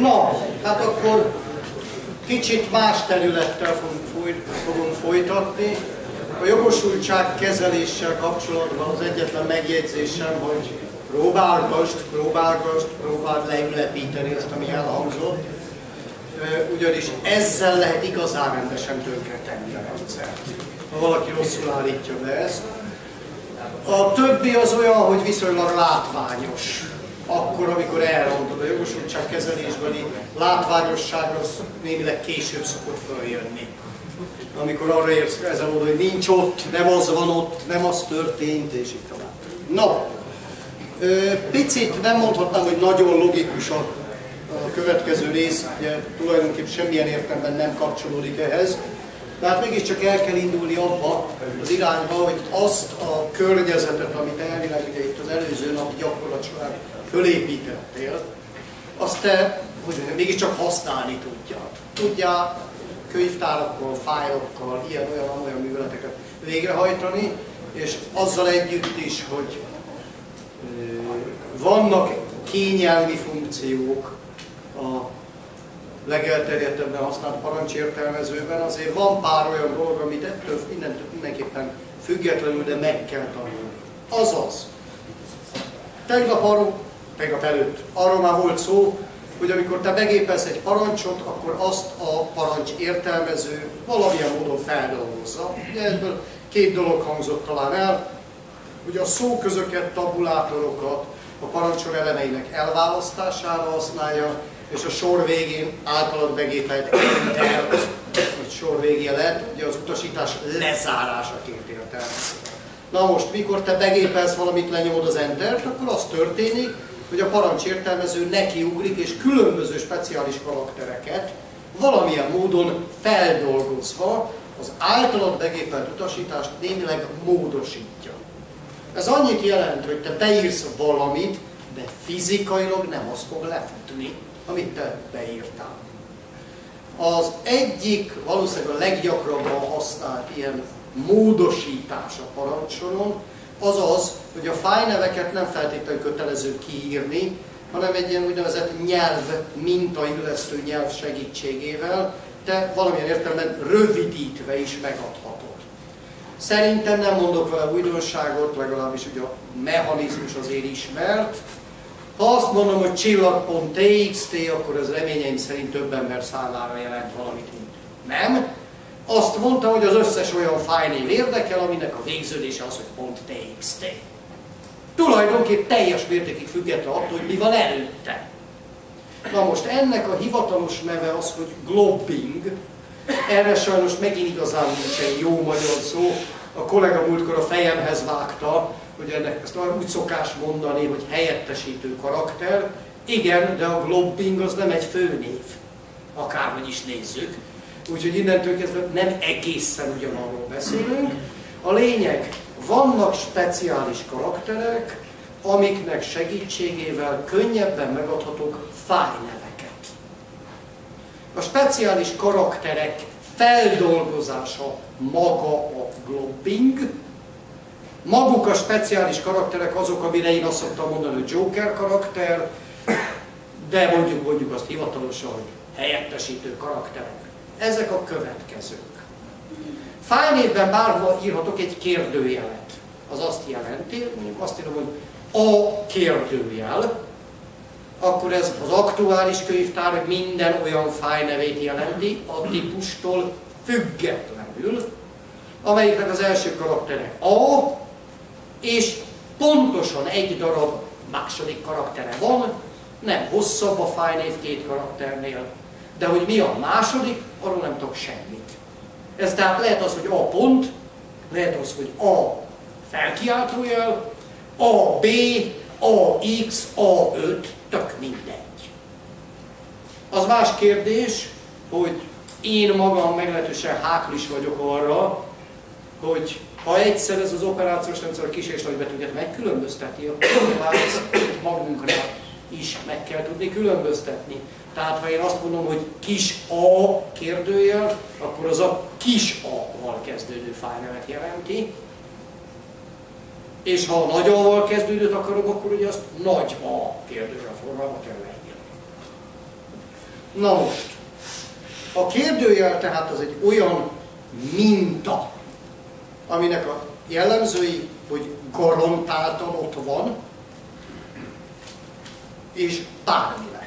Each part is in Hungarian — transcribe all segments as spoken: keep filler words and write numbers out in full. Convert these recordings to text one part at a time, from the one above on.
Na, hát akkor kicsit más területtel fogunk folytatni. A jogosultság kezeléssel kapcsolatban az egyetlen megjegyzésem, hogy próbálgasd, próbálgasd, próbáld leülepíteni azt, ami elhangzott. Ugyanis ezzel lehet igazán rendesen tönkretenni a rendszert, ha valaki rosszul állítja be ezt. A többi az olyan, hogy viszonylag látványos. Akkor, amikor elrontod a jogosultság kezelésbeli látványosság, az némileg később szokott följönni. Amikor arra érsz ezen oda, hogy nincs ott, nem az van ott, nem az történt, és így tovább. No, picit nem mondhatnám, hogy nagyon logikus a, a következő rész, ugye tulajdonképpen semmilyen értelemben nem kapcsolódik ehhez, de hát mégiscsak el kell indulni abba az irányba, hogy azt a környezetet, amit elvileg ugye itt az előző napi gyakorlat során fölépítettél, azt te, hogy mondjam, mégiscsak használni tudjad. Tudjál könyvtárakkal, fájlokkal, ilyen-olyan-olyan műveleteket végrehajtani, és azzal együtt is, hogy vannak kényelmi funkciók a legelterjedtebben használt parancsértelmezőben, azért van pár olyan dolog, amit ettől mindenképpen függetlenül, de meg kell tanulni. Azaz, tegnap, arról, tegnap előtt arról már volt szó, hogy amikor te megépelsz egy parancsot, akkor azt a parancs értelmező valamilyen módon feldolgozza. Ugye ebből két dolog hangzott talán el, hogy a szóközöket, tabulátorokat a parancsor elemeinek elválasztására használja, és a sor végén általad megépelt enter, vagy sor végélet, ugye az utasítás lezárásaként értelmezik. Na most, mikor te megépelsz valamit, lenyomod az entert, akkor az történik, hogy a parancsértelmező nekiugrik, és különböző speciális karaktereket valamilyen módon feldolgozva az általad megépelt utasítást némileg módosítja. Ez annyit jelent, hogy te beírsz valamit, de fizikailag nem azt fog lefutni, amit te beírtál. Az egyik, valószínűleg a leggyakrabban használt ilyen módosítás a parancsoron, az az, hogy a fájlneveket nem feltétlenül kötelező kiírni, hanem egy ilyen úgynevezett nyelv mintaillesztő nyelv segítségével te valamilyen értelemben rövidítve is megadhatod. Szerintem nem mondok vele újdonságot, legalábbis ugye a mechanizmus azért ismert. Ha azt mondom, hogy csillag.txt, akkor ez reményeim szerint több ember számára jelent valamit, mint nem. Azt mondta, hogy az összes olyan fájlnév érdekel, aminek a végződése az, hogy .txt. Tulajdonképp teljes mértékig független attól, hogy mi van előtte. Na most ennek a hivatalos neve az, hogy globbing. Erre sajnos megint igazán nincsen jó magyar szó. A kollega múltkor a fejemhez vágta, hogy ennek ezt úgy szokás mondani, hogy helyettesítő karakter. Igen, de a globbing az nem egy főnév, akárhogy is nézzük. Úgyhogy innentől kezdve nem egészen ugyanarról beszélünk. A lényeg, vannak speciális karakterek, amiknek segítségével könnyebben megadhatok fájlneveket. A speciális karakterek feldolgozása maga a globbing. Maguk a speciális karakterek azok, amire én azt szoktam mondani, hogy Joker karakter, de mondjuk, mondjuk azt hivatalosan, hogy helyettesítő karakterek. Ezek a következők. Fájlnévben bárhol írhatok egy kérdőjelet. Az azt jelenti, mondjuk azt írom, hogy a kérdőjel, akkor ez az aktuális könyvtár minden olyan fájlnevét jelenti, a típustól függetlenül, amelyiknek az első karaktere A, és pontosan egy darab második karaktere van, nem hosszabb a fájlnév két karakternél, de hogy mi a második, arról nem tudok semmit. Ez tehát lehet az, hogy A pont, lehet az, hogy A felkiáltójel, A B, A X, A öt, tök mindegy. Az más kérdés, hogy én magam meglehetősen háklis vagyok arra, hogy ha egyszer ez az operációs rendszer a kis és nagybetűket megkülönbözteti, akkor már ezt magunkra is meg kell tudni különböztetni. Tehát ha én azt mondom, hogy kis a kérdőjel, akkor az a kis a-val kezdődő fájlnevet jelenti. És ha a nagy A-val kezdődőt akarom, akkor ugye azt nagy A kérdőjel formában kell leírni. Na most, a kérdőjel tehát az egy olyan minta, aminek a jellemzői, hogy garantáltan ott van, és bármi lehet.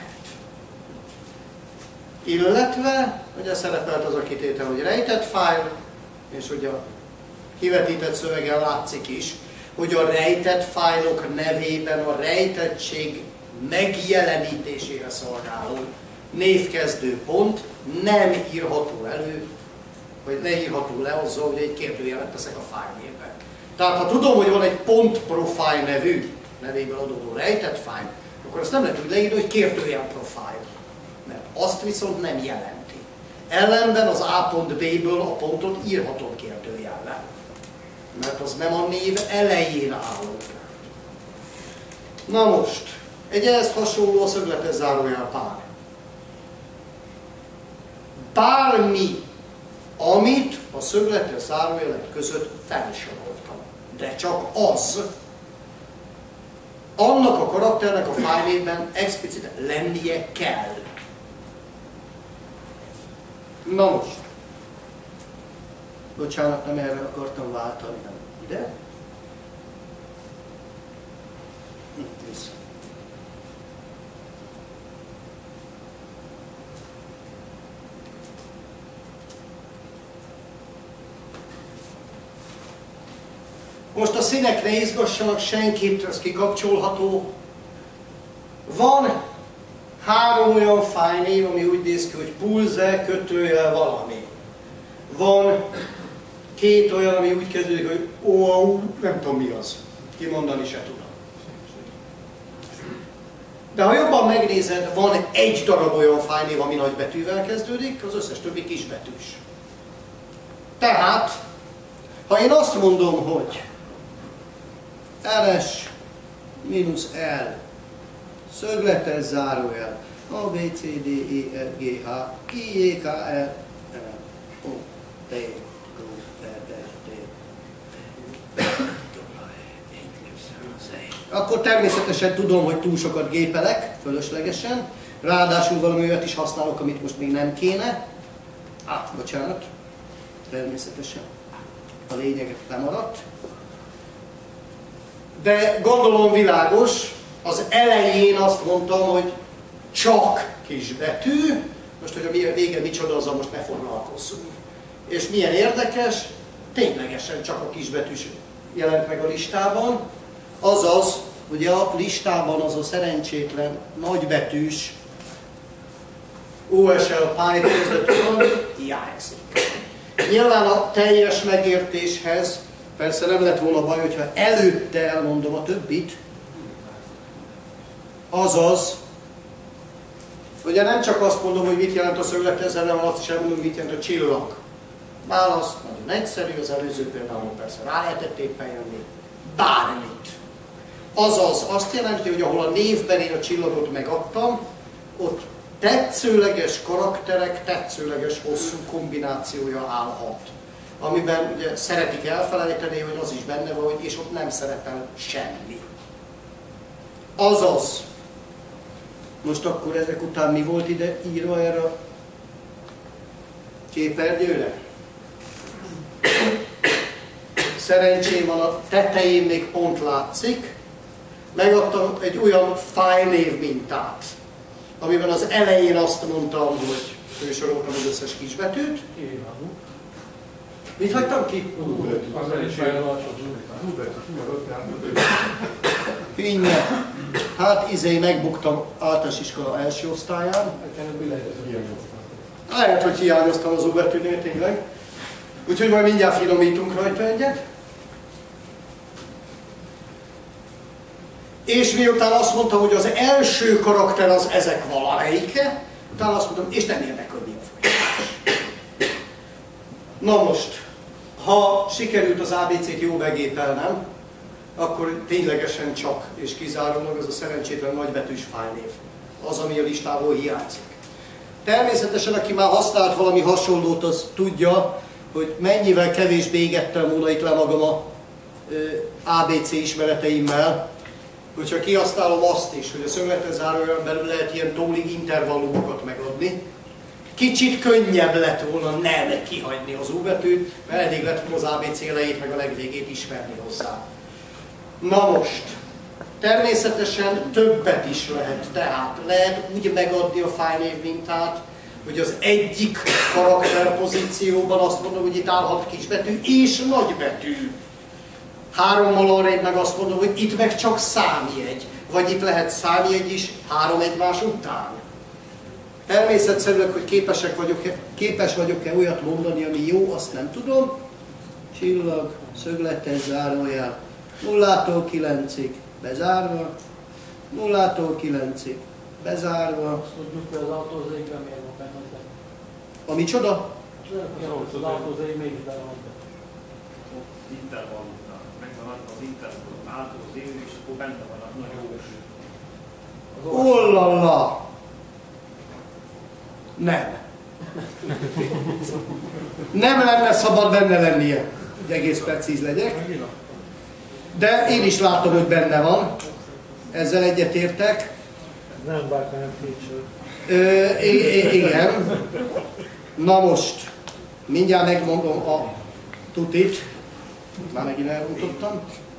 Illetve, ugye szerepelt az a kitétel, hogy rejtett fájl, és ugye a kivetített szövegen látszik is, hogy a rejtett fájlok nevében a rejtettség megjelenítésére szolgáló névkezdő pont nem írható elő, vagy ne írható le azzal, hogy egy kérdőjelet teszek a fájlnévben. Tehát ha tudom, hogy van egy .profile nevű, nevéből adódó rejtett fájl, akkor azt nem lehet úgy leírni, hogy kérdőjel profile, mert azt viszont nem jelenti. Ellenben az A.B-ből a pontot írhatom kérdőjellel, mert az nem a név elején álló. Na most, egy ehhez hasonló a szögletes zárójel pár. Bármi, amit a szögletes zárójelek között felsoroltam, de csak az, annak a karakternek a fájlében explicit lennie kell. Na most, bocsánat, nem erre akartam váltani, hanem ide. Itt vissza. Most a színek ne izgassanak senkit, ez kikapcsolható. Van három olyan fájlnév, ami úgy néz ki, hogy pulze, kötőjel, valami. Van két olyan, ami úgy kezdődik, hogy ó, nem tudom mi az. Kimondani se tudom. De ha jobban megnézed, van egy darab olyan fájlnév, ami nagybetűvel kezdődik, az összes többi kisbetűs. Tehát, ha én azt mondom, hogy ls minusz l szögletes zárójel a b c d e f g h i j k l o t o r d akkor természetesen tudom, hogy túl sokat gépelek, fölöslegesen, ráadásul valami olyat is használok, amit most még nem kéne. Á, bocsánat, természetesen a lényeget lemaradt. De gondolom világos, az elején azt mondtam, hogy csak kisbetű, most, hogy a vége micsoda, azzal most ne foglalkozzunk. És milyen érdekes, ténylegesen csak a kisbetűs jelent meg a listában, azaz, ugye a listában az a szerencsétlen nagybetűs o es el Python között hiányzik. Nyilván a teljes megértéshez persze nem lett volna baj, hogyha előtte elmondom a többit, azaz, ugye nem csak azt mondom, hogy mit jelent a szögletes, hanem azt is elmondom, hogy mit jelent a csillag. Válasz nagyon egyszerű, az előző példában persze rá lehetett éppen jönni, bármit. Azaz azt jelenti, hogy ahol a névben én a csillagot megadtam, ott tetszőleges karakterek, tetszőleges hosszú kombinációja állhat. Amiben ugye szeretik elfelejteni, hogy az is benne van, és ott nem szerepel semmi. Azaz, most akkor ezek után mi volt ide írva erre a képernyőre? Szerencsém van, a tetején még pont látszik. Megadtam egy olyan fájlnév mintát, amiben az elején azt mondtam, hogy fősoroltam az összes kisbetűt. Mit hagytam ki? Innen. Hát izé megbuktam általános iskola első osztályán. Lehet, hogy hiányoztam az óbetűnél tényleg. Úgyhogy majd mindjárt finomítunk rajta egyet. És miután azt mondtam, hogy az első karakter az ezek valamelyike, utána azt mondtam, és nem érdekel, mi a folytatás. Na most, ha sikerült az á bé cét jó begépelnem, akkor ténylegesen csak és kizárólag az a szerencsétlen nagybetűs fájlnév. Az, ami a listából hiányzik. Természetesen, aki már használt valami hasonlót, az tudja, hogy mennyivel kevésbé égettem volna itt le magam a á bé cé ismereteimmel, Hogyha kihasználom azt is, hogy a szögletes zárójelben belül lehet ilyen tólig intervallumokat megadni, kicsit könnyebb lett volna nem kihagyni az U betűt, mert eddig lett volna az á bé cé elejét meg a legvégét ismerni hozzá. Na most, természetesen többet is lehet, tehát lehet úgy megadni a fájnév mintát, hogy az egyik karakterpozícióban azt mondom, hogy itt állhat kisbetű és nagybetű. Hárommal arrébb meg azt mondom, hogy itt meg csak számjegy, vagy itt lehet számjegy is három egymás után. Természetszerűleg, hogy képesek vagyok-e, képes vagyok-e olyat mondani, ami jó, azt nem tudom. Csillag, szögletes zárójel, nullától kilencig bezárva, nullától kilencig bezárva. Azt tudjuk, hogy az autózékben miért van benne? A micsoda? Az autózék mégis benne van. Intervallumnál, megvan az intervallum által az év, és akkor benne van a nagy óveső. Ollala! Nem. Nem lenne szabad benne lennie, hogy egész precíz legyek. De én is látom, hogy benne van. Ezzel egyetértek. Nem bár, nem feature. Ö, igen. Na most, mindjárt megmondom a tutit. Már megint elrontottam.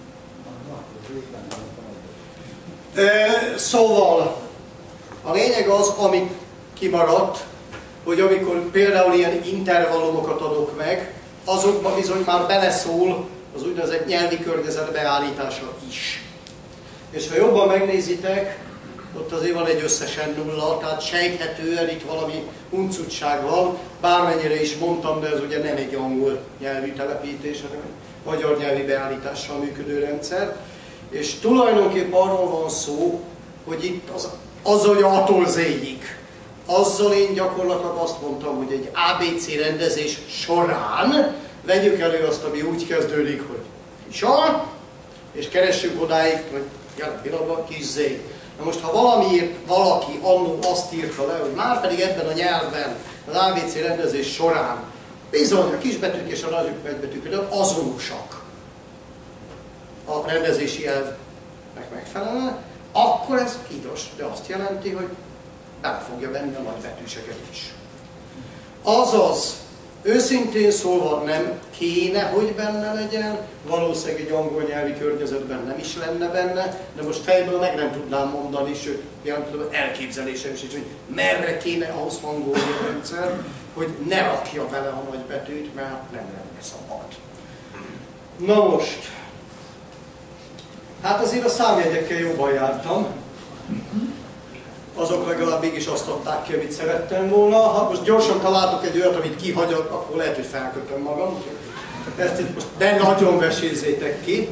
Ö, szóval, a lényeg az, ami kimaradt, hogy amikor például ilyen intervallumokat adok meg, azokban bizony már beleszól az úgynevezett nyelvi környezet beállítása is. És ha jobban megnézitek, ott azért van egy összesen nulla, tehát sejthetően itt valami huncutság van, bármennyire is mondtam, de ez ugye nem egy angol nyelvű telepítés, hanem egy magyar nyelvi beállítással működő rendszer. És tulajdonképp arról van szó, hogy itt az, az hogy A-tól Z-ig. Azzal én gyakorlatilag azt mondtam, hogy egy á bé cé rendezés során vegyük elő azt, ami úgy kezdődik, hogy sor, és keressük odáig, hogy jelen pillanatban kis Z. Na most, ha valamiért valaki annó azt írta le, hogy már pedig ebben a nyelven az á bé cé rendezés során bizony a kisbetűk és a nagybetűk például azonosak a rendezési elvnek megfelelően, akkor ez tilos, de azt jelenti, hogy bele fogja venni a nagybetűseket is. Azaz, őszintén szólva nem kéne, hogy benne legyen, valószínűleg egy angol nyelvi környezetben nem is lenne benne, de most fejből meg nem tudnám mondani, sőt, elképzelésem is, hogy merre kéne ahhoz hangolni a rendszer, hogy ne rakja bele a nagybetűt, mert nem lenne szabad. Na most, hát azért a számjegyekkel jobban jártam. Azok legalább mégis azt adták ki, amit szerettem volna. Ha most gyorsan találtok egy olyat, amit kihagyok, akkor lehet, hogy felkötöm magam. Ezt itt most de nagyon vesézzétek ki.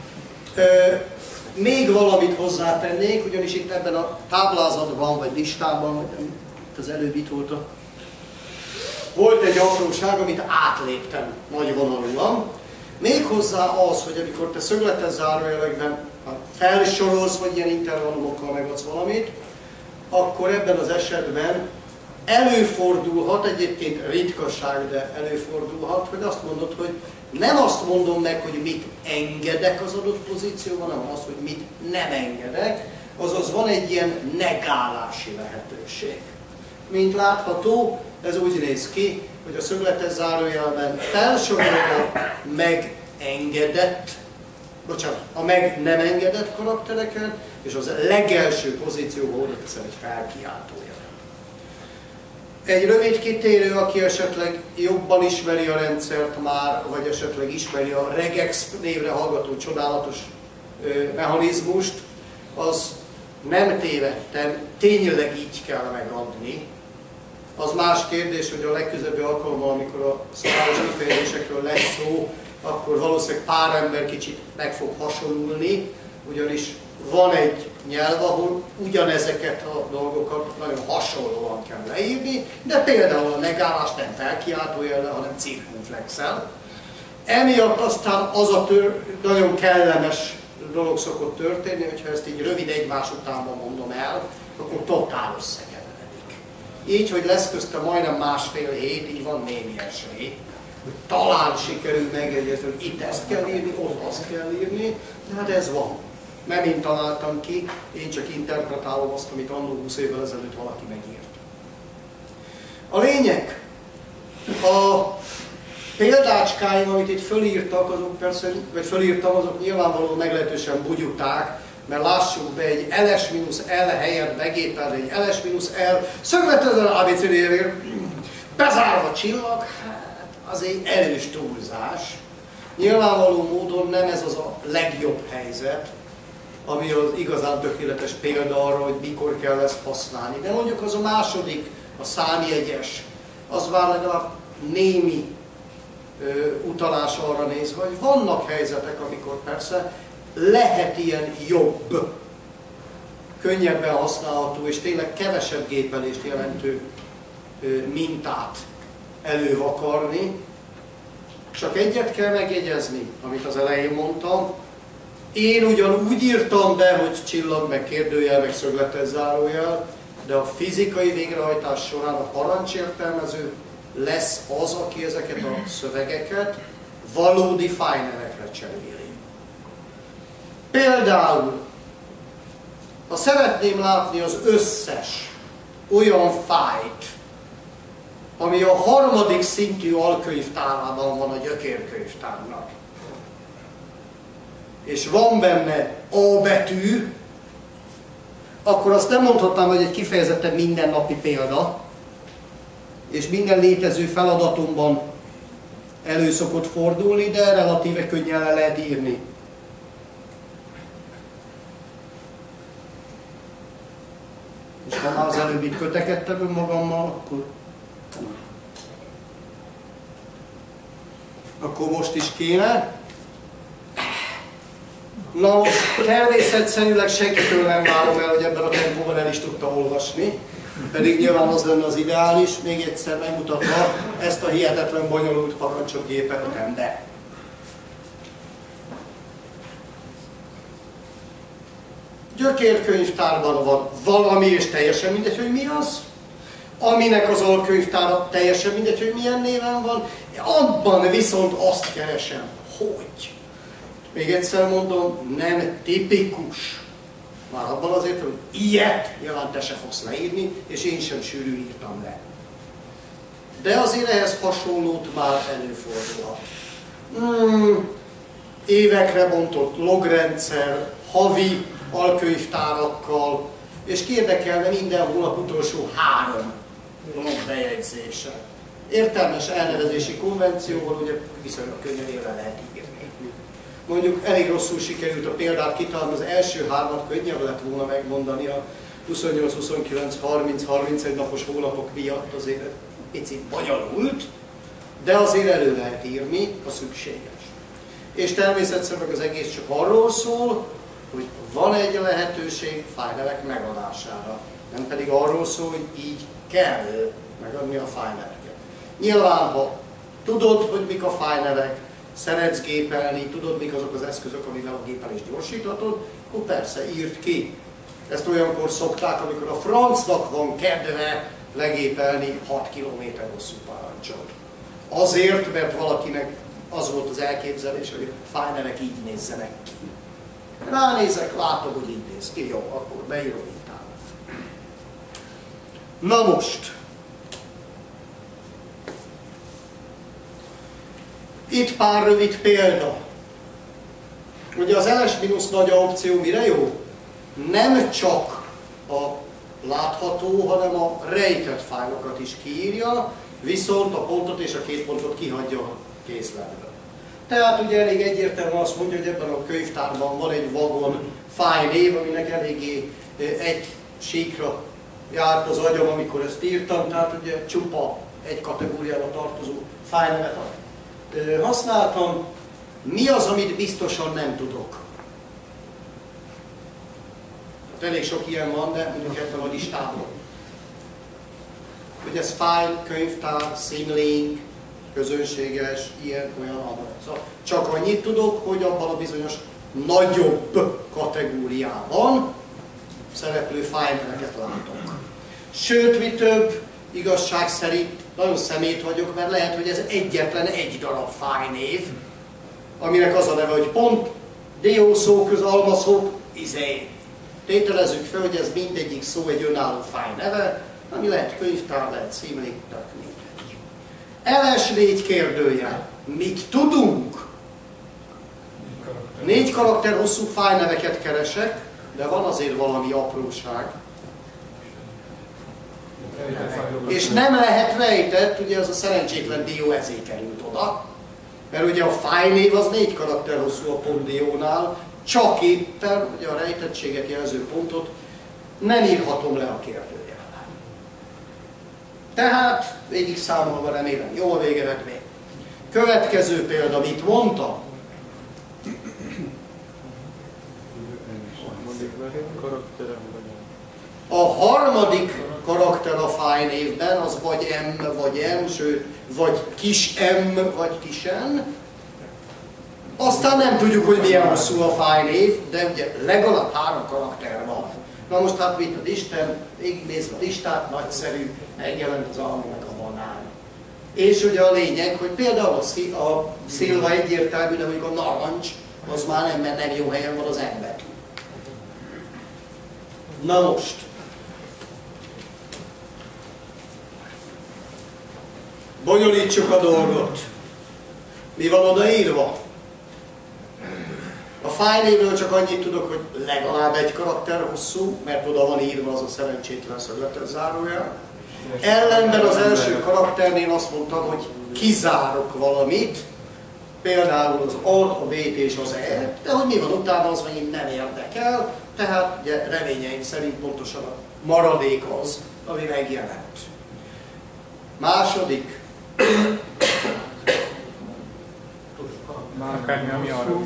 Még valamit hozzátennék, ugyanis itt ebben a táblázatban, vagy listában, itt az előbb itt volt, a... volt egy apróság, amit átléptem nagyvonalúan. Méghozzá az, hogy amikor te szögletes zárójelekben felsorolsz, vagy ilyen intervallumokkal megadsz valamit, akkor ebben az esetben előfordulhat, egyébként ritkaság, de előfordulhat, hogy azt mondod, hogy nem azt mondom meg, hogy mit engedek az adott pozícióban, hanem azt, hogy mit nem engedek, azaz van egy ilyen negálási lehetőség. Mint látható, ez úgy néz ki, hogy a szögletes zárójelben felsorolja megengedett, bocsánat, a meg nem engedett karaktereket, és az legelső pozícióban oda teszem egy felkiáltójelet. Egy rövid kitérő, aki esetleg jobban ismeri a rendszert már, vagy esetleg ismeri a regex névre hallgató csodálatos ö, mechanizmust, az nem tévedtem, tényleg így kell megadni. Az más kérdés, hogy a legközelebbi alkalommal, amikor a szabályos kifejezésekről lesz szó, akkor valószínűleg pár ember kicsit meg fog hasonlulni, ugyanis van egy nyelv, ahol ugyanezeket a dolgokat nagyon hasonlóan kell leírni, de például a megállást nem felkiáltójellel, hanem cirkumflexel. Emiatt aztán az a tör, nagyon kellemes dolog szokott történni, hogyha ezt így rövid egymás utánban mondom el, akkor totál összekeveredik. Így, hogy lesz közte majdnem másfél hét, így van némi esély. Talán sikerül megegyezni, hogy itt ezt kell írni, ott azt kell írni, de hát ez van. Nem én találtam ki, én csak interpretálom azt, amit annó húsz évvel ezelőtt valaki megírt. A lényeg, a példácskáim, amit itt fölírtak, azok persze, vagy fölírtam, azok nyilvánvalóan meglehetősen bugyuták, mert lássuk be, egy ls-l helyett begépelni egy ls-l szögletezzen á bé cé dé bezárva csillag, hát az egy erős túlzás. Nyilvánvaló módon nem ez az a legjobb helyzet, ami az igazán tökéletes példa arra, hogy mikor kell ezt használni. De mondjuk az a második, a számjegyes, az már legalább némi ö, utalás arra néz, hogy vannak helyzetek, amikor persze lehet ilyen jobb, könnyebben használható és tényleg kevesebb gépelést jelentő ö, mintát elővakarni. Csak egyet kell megjegyezni, amit az elején mondtam. Én ugyan úgy írtam be, hogy csillag, meg kérdőjel, meg szögletes zárójel, de a fizikai végrehajtás során a parancsértelmező lesz az, aki ezeket a szövegeket valódi fájnerekre cseréli. Például, ha szeretném látni az összes olyan fájt, ami a harmadik szintű alkönyvtárában van a gyökérkönyvtárnak, és van benne A betű, akkor azt nem mondhatnám, hogy egy kifejezetten mindennapi példa, és minden létező feladatomban elő szokott fordulni, de relatíve könnyen le lehet írni. És ha már az előbb itt kötekedtem önmagammal, akkor, akkor most is kéne. Na most természetszerűleg senkitől nem várom el, hogy ebben a tempóban el is tudta olvasni, pedig nyilván az lenne az ideális, még egyszer megmutatva ezt a hihetetlen bonyolult parancsot gépet ember. Gyökérkönyvtárban van valami, és teljesen mindegy, hogy mi az, aminek az alkönyvtára teljesen mindegy, hogy milyen néven van, abban viszont azt keresem, hogy. Még egyszer mondom, nem tipikus. Már abban azért, hogy ilyet nyilván te se fogsz leírni, és én sem sűrűn írtam le. De azért ehhez hasonlót már előfordulhat. Hmm, évekre bontott logrendszer, havi alkönyvtárakkal, és ki érdekelne minden hónap utolsó három logbejegyzése. Értelmes elnevezési konvencióval ugye viszonylag könnyen élve lehet írni. Mondjuk elég rosszul sikerült a példát kitalálni, az első hármat könnyebb lett volna megmondani a huszonnyolc, huszonkilenc, harminc, harmincegy napos hónapok miatt, azért picit bonyolult, de azért elő lehet írni, ha szükséges. És természetesen az egész csak arról szól, hogy van egy lehetőség fájlevek megadására, nem pedig arról szól, hogy így kell megadni a fájleveket. Nyilván, ha tudod, hogy mik a fájlevek, szeretsz gépelni, tudod, mik azok az eszközök, amivel a gépelést gyorsíthatod, akkor persze írd ki. Ezt olyankor szokták, amikor a francnak van kedve legépelni hat kilométer hosszú parancsot. Azért, mert valakinek az volt az elképzelés, hogy a fájlevek így nézzenek ki. Ránézek, látom, hogy így néz ki, jó, akkor beírom utána. Na most, itt pár rövid példa. Ugye az ls- nagy opció mire jó? Nem csak a látható, hanem a rejtett fájlokat is kiírja, viszont a pontot és a két pontot kihagyja a készletből. Tehát ugye elég egyértelműen azt mondja, hogy ebben a könyvtárban van egy vagon fájlnév, aminek eléggé egy síkra járt az agyam, amikor ezt írtam, tehát ugye csupa egy kategóriára tartozó fájlnevet használtam. Mi az, amit biztosan nem tudok? Hát elég sok ilyen van, de mondjuk ebben a listában. Hogy ez fájl, könyvtár, szimlink, közönséges, ilyen, olyan, amely. Szóval csak annyit tudok, hogy abban a bizonyos nagyobb kategóriában szereplő fájlneveket látok. Sőt, mi több, igazság szerint nagyon szemét vagyok, mert lehet, hogy ez egyetlen egy darab fájlnév, aminek az a neve, hogy pont, diószó, közalmaszó, izé, tételezzük fel, hogy ez mindegyik szó egy önálló fájneve, ami lehet könyvtár, lehet címlég, tehát mindegy. Eles négy kérdőjel. Mit tudunk? Négy karakter hosszú fájneveket keresek, de van azért valami apróság. És nem lehet rejtett, ugye az a szerencsétlen dió ezért került oda, mert ugye a fájnév az négy karakter hosszú a pontdiónál, csak éppen, ugye a rejtettséget jelző pontot nem írhatom le a kérdőjelben. Tehát végig számolva remélem jó a végeredmény. Következő példa, mit mondtam? A harmadik karakter a fájnévben az vagy M, vagy N, sőt, vagy kis M, vagy kis N. Aztán nem tudjuk, hogy milyen hosszú a fájnév, de ugye legalább három karakter van. Na most hát mit ad Isten, végignézve a listát, nagyszerű, megjelent az alma meg a banán. És ugye a lényeg, hogy például a, szí, a szilva egyértelmű, de mondjuk a narancs, az már nem, mert nem jó helyen van az N betű. Na most. Bonyolítsuk a dolgot. Mi van odaírva? A fájnévről csak annyit tudok, hogy legalább egy karakter hosszú, mert oda van írva az a szerencsétlen szögletes zárójel. Ellenben az első karakternél azt mondtam, hogy kizárok valamit, például az A, a B-t és az E, de hogy mi van utána, az megint nem érdekel, tehát ugye reményeim szerint pontosan a maradék az, ami megjelent. Második. Akármi, ami arra.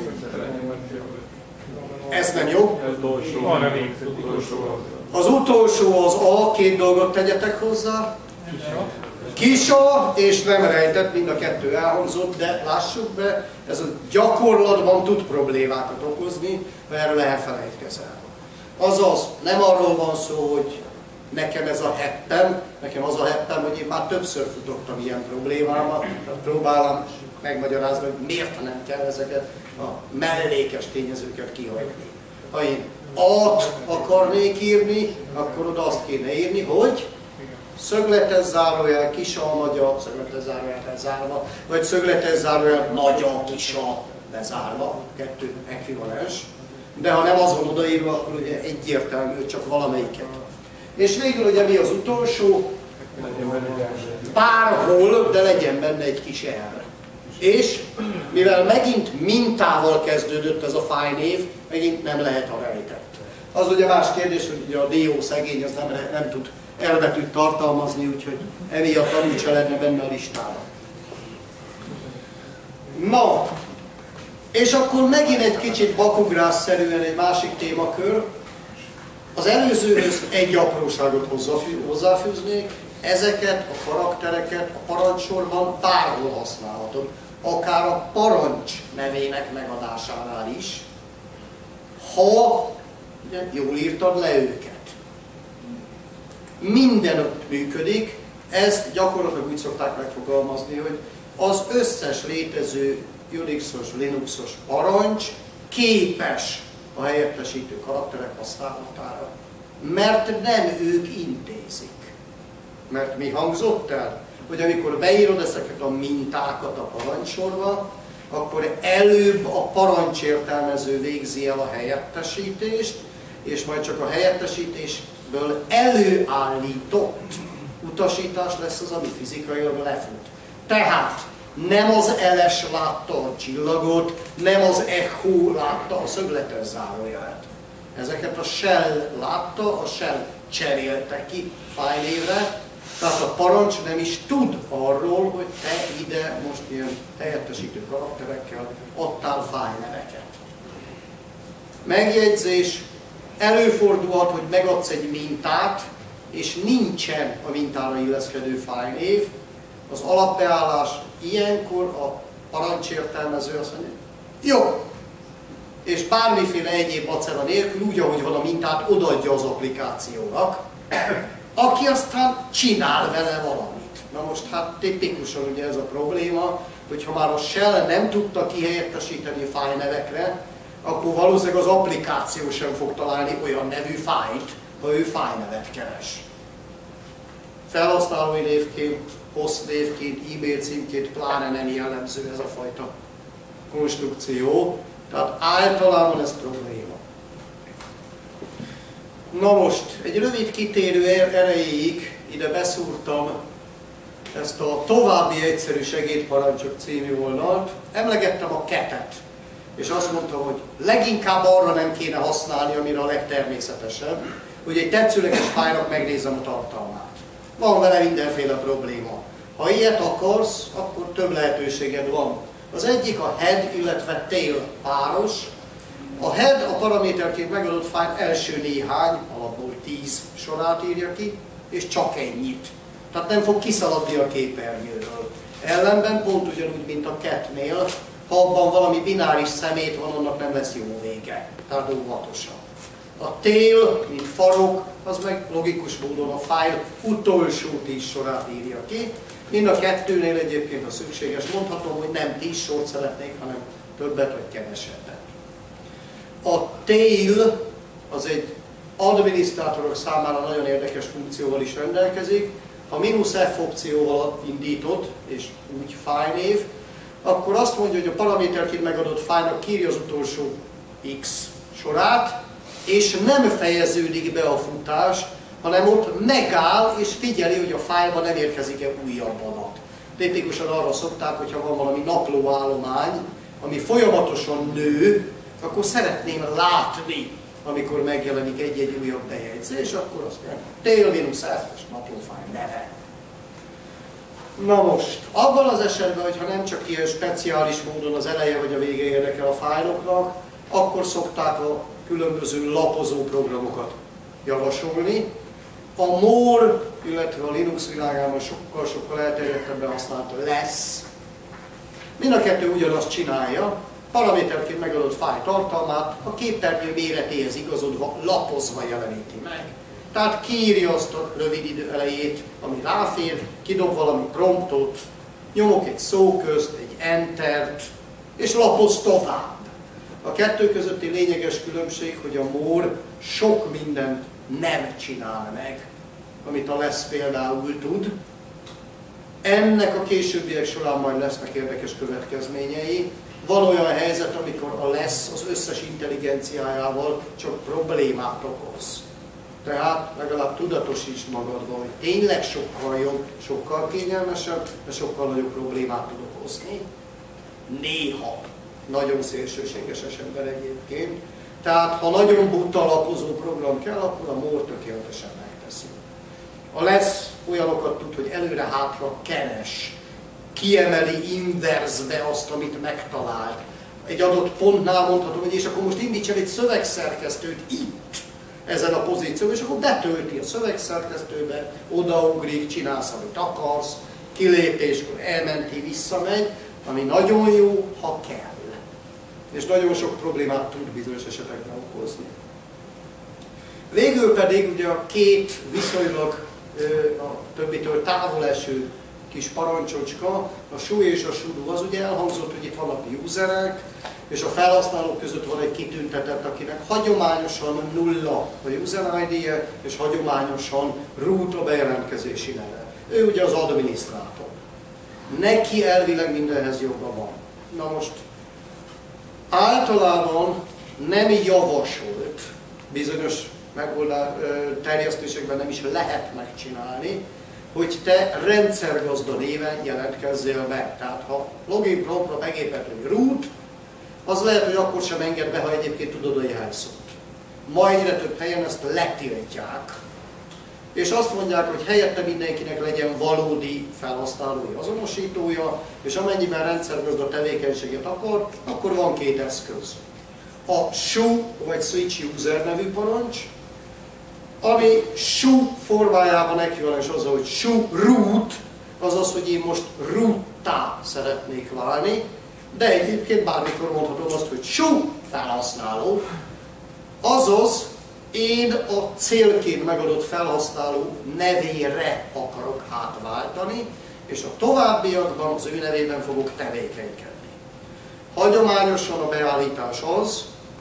Ez nem jó? Ez utolsó. Arra végzett utolsó. Az utolsó az A, két dolgot tegyetek hozzá. Kisa és nem rejtett, mind a kettő elhangzott, de lássuk be, ez a gyakorlatban tud problémákat okozni, ha erről elfelejtkezel. Azaz, nem arról van szó, hogy nekem ez a heppem, nekem az a heppem, hogy én már többször futottam ilyen problémámat, próbálom megmagyarázni, hogy miért nem kell ezeket a mellékes tényezőket kihagyni. Ha én A-t akarnék írni, akkor oda azt kéne írni, hogy szögletes zárójel, kis A, nagy A, szögletes zárójel bezárva, vagy szögletes zárójel, nagy A, kis A bezárva, kettő ekvivalens. De ha nem az van odaírva, akkor ugye egyértelmű, hogy csak valamelyiket. És végül ugye mi az utolsó? Bárhol, de legyen benne egy kis R. És mivel megint mintával kezdődött ez a fájnév, megint nem lehet a rejtett. Az ugye más kérdés, hogy ugye a dió szegény, az nem, nem tud R betűt tartalmazni, úgyhogy emiatt amúgy se lenne benne a listában. Na, és akkor megint egy kicsit bakugrásszerűen egy másik témakör. Az előzőhöz egy apróságot hozzáfűznék, ezeket a karaktereket a parancssorban bárhol használhatod, akár a parancs nevének megadásánál is, ha ugye, jól írtad le őket. Mindenütt működik, ezt gyakorlatilag úgy szokták megfogalmazni, hogy az összes létező Unixos, Linuxos parancs képes a helyettesítő karakterek használatára, mert nem ők intézik. Mert mi hangzott el? Hogy amikor beírod ezeket a mintákat a parancsorba, akkor előbb a parancsértelmező végzi el a helyettesítést, és majd csak a helyettesítésből előállított utasítás lesz az, ami fizikailag lefut. Tehát nem az eles látta a csillagot, nem az echo látta a szögletes zárójelet. Ezeket a shell látta, a shell cserélte ki fájlnévre, tehát a parancs nem is tud arról, hogy te ide most ilyen helyettesítő karakterekkel adtál fájlneveket. Megjegyzés, előfordulhat, hogy megadsz egy mintát, és nincsen a mintára illeszkedő fájlnév. Az alapbeállás ilyenkor a parancsértelmező azt mondja, jó, és bármiféle egyéb macera nélkül, úgy, ahogy van a mintát, odaadja az applikációnak, aki aztán csinál vele valamit. Na most hát tipikusan ugye ez a probléma, hogy ha már a shell nem tudta kihelyettesíteni fájlnevekre, akkor valószínűleg az applikáció sem fog találni olyan nevű fájlt, ha ő fájnevet keres. Felhasználói névként, hostnévként, e-mail címként pláne nem jellemző ez a fajta konstrukció, tehát általában ez probléma. Na most, egy rövid kitérő erejéig ide beszúrtam ezt a további egyszerű segédparancsok című oldalt, emlegettem a ketet, és azt mondtam, hogy leginkább arra nem kéne használni, amire a legtermészetesebb, hogy egy tetszőleges fájlnak megnézem a tartalmát. Van vele mindenféle probléma. Ha ilyet akarsz, akkor több lehetőséged van. Az egyik a head, illetve tail páros. A head a paraméterként megadott fájl első néhány, alapból tíz sorát írja ki, és csak ennyit. Tehát nem fog kiszaladni a képernyőről. Ellenben pont ugyanúgy, mint a catnél, ha abban valami bináris szemét van, annak nem lesz jó vége. Tehát óvatosan. A tail, mint farok, az meg logikus módon a fájl utolsó tíz sorát írja ki. Mind a kettőnél egyébként, a szükséges, mondhatom, hogy nem tíz sort szeretnék, hanem többet vagy kevesebbet. A tail az egy adminisztrátorok számára nagyon érdekes funkcióval is rendelkezik. Ha mínusz F opcióval indítod, és úgy fájlnév, akkor azt mondja, hogy a paraméterként megadott fájlnak kírja az utolsó X sorát, és nem fejeződik be a futás, hanem ott megáll és figyeli, hogy a fájlban nem érkezik-e újabb adat. Tipikusan arra szokták, hogyha van valami naplóállomány, ami folyamatosan nő, akkor szeretném látni, amikor megjelenik egy-egy újabb bejegyzés, akkor azt mondja, tail-f és naplófájl neve. Na most, abban az esetben, hogyha nem csak ilyen speciális módon az eleje vagy a vége érdekel a fájloknak, akkor szokták a különböző lapozó programokat javasolni. A more, illetve a Linux világában sokkal-sokkal elterjedtebben használt lesz. Mind a kettő ugyanazt csinálja, paraméterként megadott fájl tartalmát a képernyő méretéhez igazodva lapozva jeleníti meg. Tehát kiírja azt a rövid idő elejét, ami ráfér, kidob valami promptot, nyomok egy szóközt, egy entert, és lapoz tovább. A kettő közötti lényeges különbség, hogy a more sok mindent nem csinál meg, amit a less például tud. Ennek a későbbiek során majd lesznek érdekes következményei. Van olyan helyzet, amikor a less az összes intelligenciájával csak problémát okoz. Tehát legalább tudatosítsd magadban, hogy tényleg sokkal jobb, sokkal kényelmesebb, de sokkal nagyobb problémát tud okozni. Néha. Nagyon szélsőséges esetben egyébként. Tehát ha nagyon buta lapozó program kell, akkor a more tökéletesen megteszi. A less olyanokat tud, hogy előre-hátra keres, kiemeli inverzbe azt, amit megtalált. Egy adott pontnál mondhatom, hogy és akkor most indíts el egy szövegszerkesztőt itt, ezen a pozíción, és akkor betölti a szövegszerkesztőbe, odaugrik, csinálsz, amit akarsz, kilépéskor elmenti, visszamegy, ami nagyon jó, ha kell. És nagyon sok problémát tud bizonyos esetekben okozni. Végül pedig ugye a két viszonylag a többitől távol eső kis parancsocska, a show és a sudo, az ugye elhangzott, hogy itt vannak userek, és a felhasználók között van egy kitüntetett, akinek hagyományosan nulla a user I D-je, és hagyományosan root a bejelentkezési neve. Ő ugye az adminisztrátor. Neki elvileg mindenhez joga van. Na most, általában nem javasolt, bizonyos megoldás terjesztésekben nem is lehet megcsinálni, hogy te rendszergazda néven jelentkezzél be. Tehát ha login promptra megépelt, hogy root, az lehet, hogy akkor sem enged be, ha egyébként tudod a jelszót. Ma egyre több helyen ezt letiltják, és azt mondják, hogy helyette mindenkinek legyen valódi felhasználói azonosítója, és amennyiben rendszergazda tevékenységet akar, akkor van két eszköz. A show vagy switch user nevű parancs, ami show formájában ekvivalens azzal, hogy show root, azaz, hogy én most roottá szeretnék válni, de egyébként bármikor mondhatom azt, hogy show felhasználó, azaz én a célként megadott felhasználó nevére akarok átváltani, és a továbbiakban az ő nevében fogok tevékenykedni. Hagyományosan a beállítás az,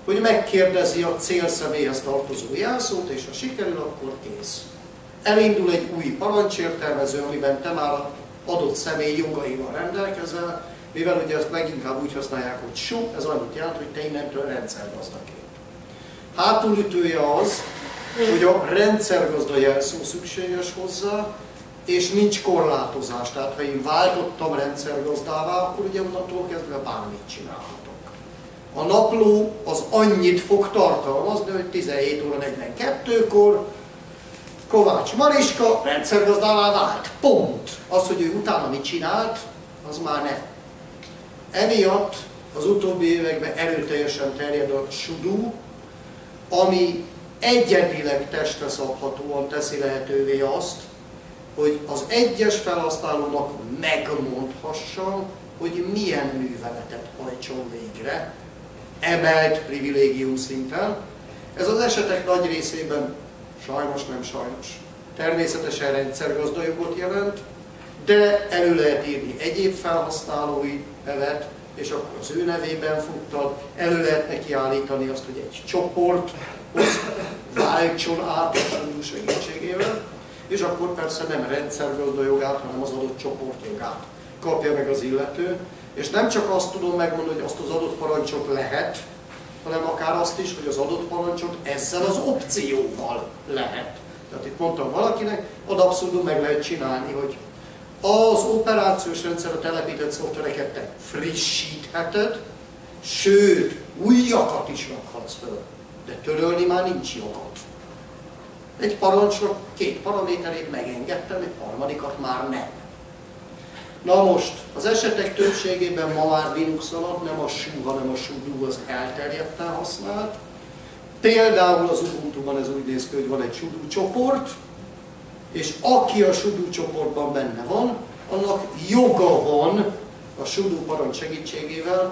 hogy megkérdezi a célszemélyhez tartozó jelszót, és ha sikerül, akkor kész. Elindul egy új parancsértelmező, amiben te már adott személy jogaival rendelkezel, mivel ugye ezt leginkább úgy használják, hogy S U, ez annyit jelent, hogy te innentől rendszergazdaként. Hátulütője az, hogy a rendszergazda jelszó szükséges hozzá, és nincs korlátozás. Tehát ha én váltottam rendszergazdává, akkor ugye onnantól kezdve bármit csinálhatok. A napló az annyit fog tartalmazni, hogy tizenhét óra negyvenkettőkor Kovács Mariska rendszergazdává vált. Pont. Az, hogy ő utána mit csinált, az már nem. Emiatt az utóbbi években erőteljesen terjed a sudo, ami egyedileg testre szabhatóan teszi lehetővé azt, hogy az egyes felhasználónak megmondhassa, hogy milyen műveletet hajtson végre, emelt privilégium szinten. Ez az esetek nagy részében sajnos nem sajnos. Természetesen rendszergazdajogot jelent, de elő lehet írni egyéb felhasználói nevet, és akkor az ő nevében futtad, elő lehet neki állítani azt, hogy egy csoporthoz váltson át a sudo segítségével, és akkor persze nem rendszergazda jogát, hanem az adott csoport jogát kapja meg az illető. És nem csak azt tudom megmondani, hogy azt az adott parancsot lehet, hanem akár azt is, hogy az adott parancsot ezzel az opcióval lehet. Tehát itt mondtam valakinek, ad abszolút meg lehet csinálni, hogy az operációs rendszerre telepített szoftvereket te frissítheted, sőt, újakat is rakhatsz föl, de törölni már nincs jogod. Egy parancsnak két paraméterét megengedtem, egy harmadikat már nem. Na most, az esetek többségében ma már Linux alatt nem a S U, hanem a sudo az elterjedten használt. Például az Ubuntu-ban ez úgy néz ki, hogy van egy sudo csoport, és aki a sudo csoportban benne van, annak joga van a sudo parancs segítségével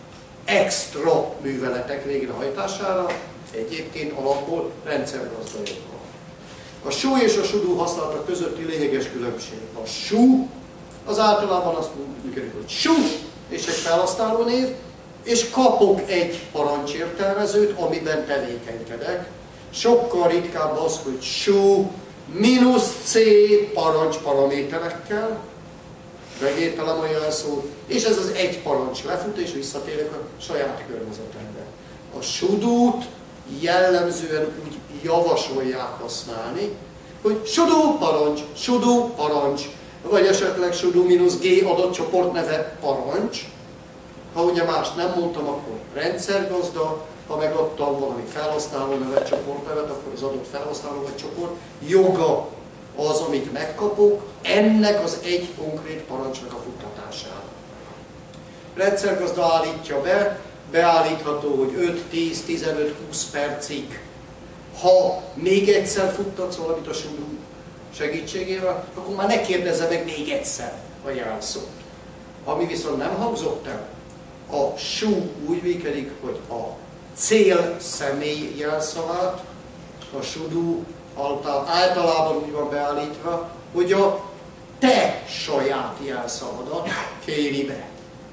extra műveletek végrehajtására, egyébként alapból rendszergazdaságban. A S U és a sudo használata közötti lényeges különbség. A S U az általában azt működik, hogy S U és egy felhasználó név, és kapok egy parancsértelmezőt, amiben tevékenykedek. Sokkal ritkább az, hogy S U mínusz C parancs paraméterekkel, megértelem a jelszót, és ez az egy parancs lefut, és visszatérek a saját környezetembe. A sudót jellemzően úgy javasolják használni, hogy sudo parancs, sudo parancs, vagy esetleg sudo-g adott csoport neve parancs. Ha ugye más nem mondtam, akkor rendszergazda, ha megadtam valami felhasználó nevet, csoportnevet, akkor az adott felhasználó vagy csoport joga az, amit megkapok, ennek az egy konkrét parancsnak a futtatására. Rendszergazda állítja be, beállítható, hogy öt, tíz, tizenöt, húsz percig. Ha még egyszer futtatsz valamit a sudo segítségével, akkor már ne kérdezze meg még egyszer a jelszót. Ami viszont nem hangzott el, a S U úgy működik, hogy a cél személy jelszavát, a sudo általában úgy van beállítva, hogy a te saját jelszavadat kéri be.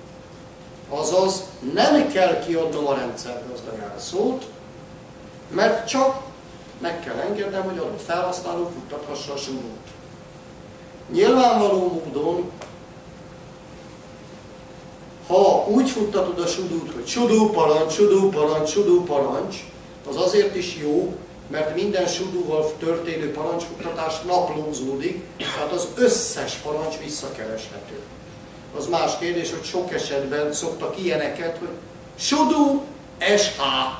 Azaz nem kell kiadnom a rendszergazda jelszót, mert csak meg kell engednem, hogy adott felhasználó futtathassa a sudót. Nyilvánvaló módon, ha úgy futtatod a sudót, hogy sudo parancs, sudo parancs, sudo parancs, az azért is jó, mert minden sudóval történő parancsfuttatás naplózódik, tehát az összes parancs visszakereshető. Az más kérdés, hogy sok esetben szoktak ilyeneket, hogy sudo sh.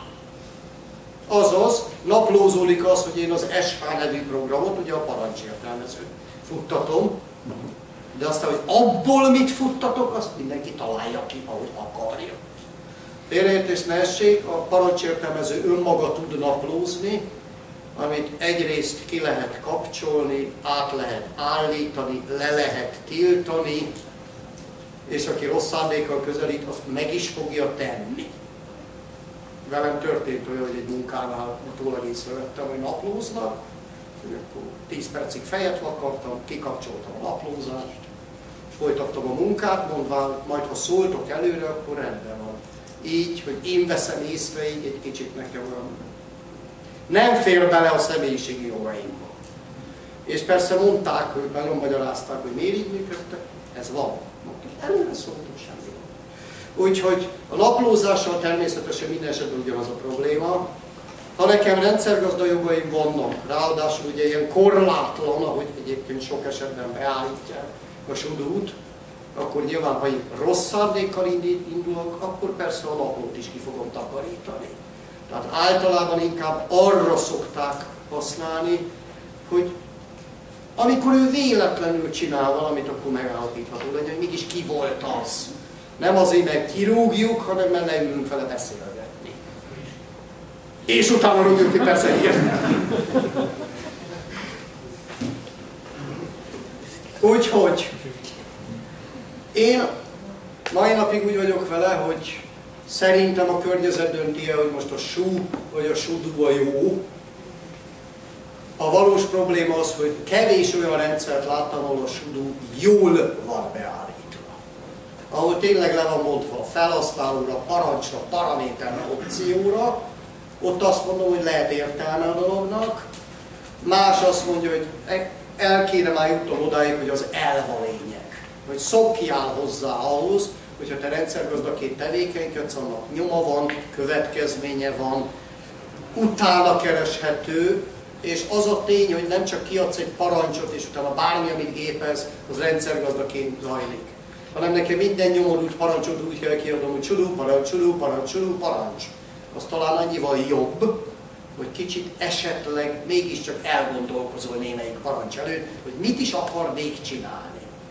Azaz, naplózódik az, hogy én az sh nevű programot, ugye a parancsértelmezőt futtatom, de aztán, hogy abból mit futtatok, azt mindenki találja ki, ahogy akarja. Félreértés ne essék, a parancsértelmező önmaga tud naplózni, amit egyrészt ki lehet kapcsolni, át lehet állítani, le lehet tiltani, és aki rossz szándékkal közelít, azt meg is fogja tenni. Velem történt olyan, hogy egy munkánál utólag észrevettem, hogy naplóznak, hogy akkor tíz percig fejet vakartam, kikapcsoltam a naplózást, és folytattam a munkát, mondván, majd ha szóltok előre, akkor rendben van. így, hogy én veszem észre, így egy kicsit nekem olyan. Nem fér bele a személyiségi jogaimba. És persze mondták, hogy nagyon magyarázták, hogy miért így működtek, ez van. Előre szóltunk, semmi van. Úgyhogy a naplózással természetesen minden esetben ugyanaz a probléma. Ha nekem rendszergazda jogaim vannak, ráadásul ugye ilyen korlátlan, ahogy egyébként sok esetben beállítják a sudút, akkor nyilván, ha én rossz szándékkal indulok, akkor persze a naplót is ki fogom takarítani. Tehát általában inkább arra szokták használni, hogy amikor ő véletlenül csinál valamit, akkor megállapítható legyen, hogy mégis ki volt az. Nem azért, mert kirúgjuk, hanem mert leülünk vele beszélgetni. És utána rúgjuk ki persze ilyen. Úgyhogy én mai napig úgy vagyok vele, hogy szerintem a környezet dönti el, hogy most a sú vagy a sudú a jó. A valós probléma az, hogy kevés olyan rendszert láttam, ahol a sudú jól van beállítva. Ahol tényleg le van mondva a felhasználóra, parancsra, paraméterre, opcióra, ott azt mondom, hogy lehet értelme a dolognak. Más azt mondja, hogy el kéne már jutnom odáig, hogy az elv a lényeg. Hogy szokjál hozzá ahhoz, hogyha te rendszergazdaként tevékenykedsz, annak nyoma van, következménye van, utána kereshető, és az a tény, hogy nem csak kiadsz egy parancsot, és utána bármi, amit gépelsz, az rendszergazdaként zajlik. Hanem nekem minden nyomod úgy parancsot úgy kell kiadnom, hogy csudú, parancs, csudú, parancs, csudú, parancs. Az talán annyival jobb, hogy kicsit esetleg mégiscsak elgondolkozol némelyik parancs előtt, hogy mit is akarnék csinálni.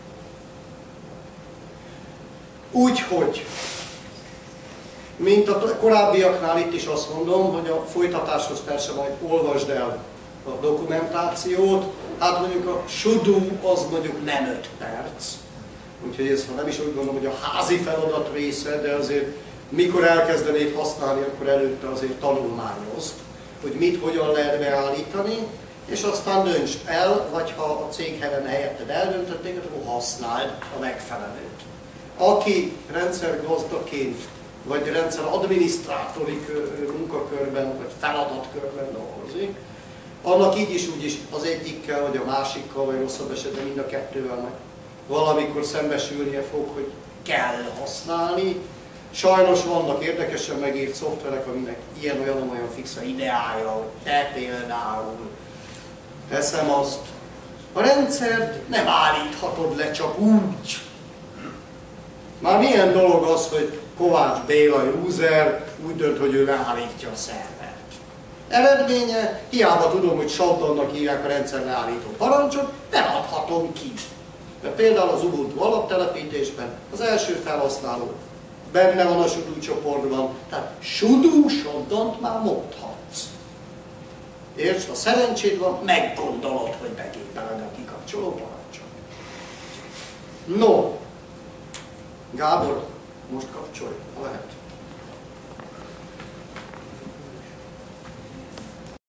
Úgyhogy, mint a korábbiaknál itt is azt mondom, hogy a folytatáshoz persze majd olvasd el a dokumentációt, hát mondjuk a sudú az mondjuk nem öt perc. Úgyhogy ez nem is úgy gondolom, hogy a házi feladat része, de azért mikor elkezdenéd használni, akkor előtte azért tanulmányozd, hogy mit, hogyan lehet beállítani, és aztán döntsd el, vagy ha a cég helyetted eldöntötték, akkor használd a megfelelőt. Aki rendszergazdaként, vagy rendszeradminisztrátori munkakörben, vagy feladatkörben dolgozik, annak így is úgy is az egyikkel, vagy a másikkal, vagy rosszabb esetben mind a kettővel meg valamikor szembesülnie fog, hogy kell használni. Sajnos vannak érdekesen megírt szoftverek, aminek ilyen-olyan-olyan fix a ideája, hogy te például teszem azt. A rendszert nem állíthatod le csak úgy. Már milyen dolog az, hogy Kovács Béla user úgy dönt, hogy ő leállítja a szervert. Eredménye, hiába tudom, hogy shutdownnak hívják a rendszer leállító parancsot, nem adhatom ki. Mert például az Ubuntu alaptelepítésben az első felhasználó benne van a sudú csoportban, tehát sudú shutdownt már mondhatsz. Értsd, ha szerencséd van, meggondolod, hogy begépeled a kikapcsoló parancsot. No, Gábor, most kapcsolj, ha lehet.